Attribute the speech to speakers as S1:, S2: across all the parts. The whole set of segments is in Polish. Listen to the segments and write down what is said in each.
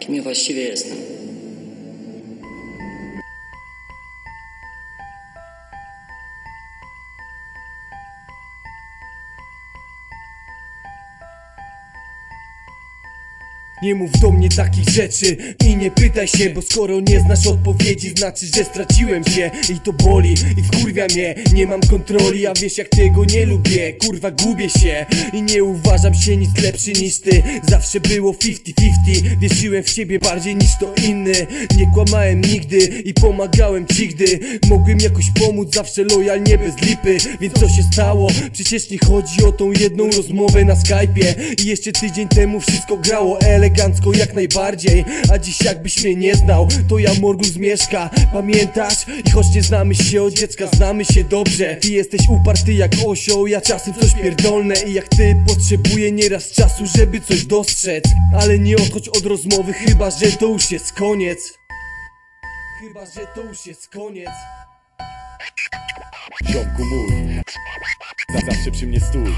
S1: Kim ja właściwie jestem?
S2: Nie mów do mnie takich rzeczy i nie pytaj się, bo skoro nie znasz odpowiedzi, znaczy, że straciłem cię. I to boli i wkurwia mnie, nie mam kontroli, a wiesz jak tego nie lubię. Kurwa gubię się i nie uważam się nic lepszy niż ty. Zawsze było 50-50, wierzyłem w ciebie bardziej niż to inny. Nie kłamałem nigdy i pomagałem ci, gdy mogłem jakoś pomóc, zawsze lojalnie bez lipy. Więc co się stało? Przecież nie chodzi o tą jedną rozmowę na Skype'ie. I jeszcze tydzień temu wszystko grało elegancko jak najbardziej. A dziś jakbyś mnie nie znał, to ja Morgus Mieszka. Pamiętasz? I choć nie znamy się od dziecka, znamy się dobrze. Ty jesteś uparty jak osioł, ja czasem coś pierdolnę. I jak ty potrzebuję nieraz czasu, żeby coś dostrzec. Ale nie odchodź od rozmowy, chyba że to już jest koniec. Chyba że to już jest koniec.
S3: Ziomku mój, zawsze przy mnie stój.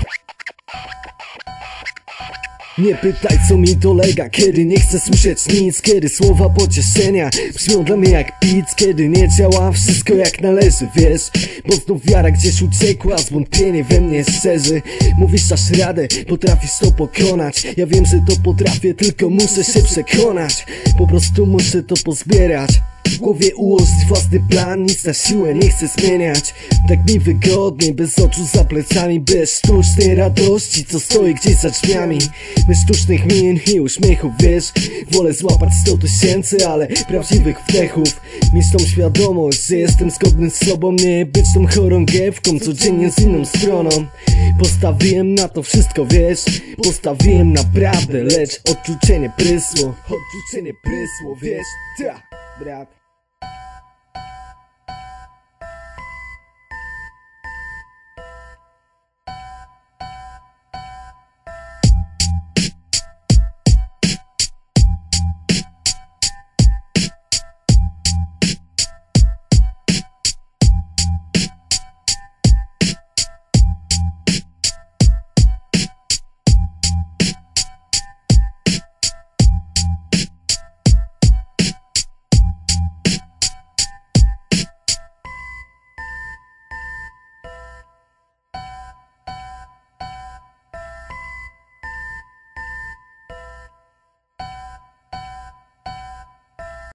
S4: Nie pytaj co mi dolega, kiedy nie chcę słyszeć nic. Kiedy słowa pocieszenia brzmią dla mnie jak pic. Kiedy nie działa wszystko jak należy, wiesz. Bo znów wiara gdzieś uciekła, zwątpienie we mnie szczerzy. Mówisz dasz radę, potrafisz to pokonać. Ja wiem, że to potrafię, tylko muszę się przekonać. Po prostu muszę to pozbierać. W głowie ułożyć własny plan, nic na siłę nie chcę zmieniać. Tak mi wygodniej, bez oczu za plecami, bez sztucznej radości, co stoi gdzieś za drzwiami. Bez sztucznych min i uśmiechów, wiesz. Wolę złapać 100 000, ale prawdziwych wdechów. Mieć tą świadomość, że jestem zgodny z sobą, nie być tą chorągiewką codziennie z inną stroną. Postawiłem na to wszystko, wiesz. Postawiłem naprawdę, lecz odczucie nie prysło. Odczucie nie prysło, wiesz. Ta, brat.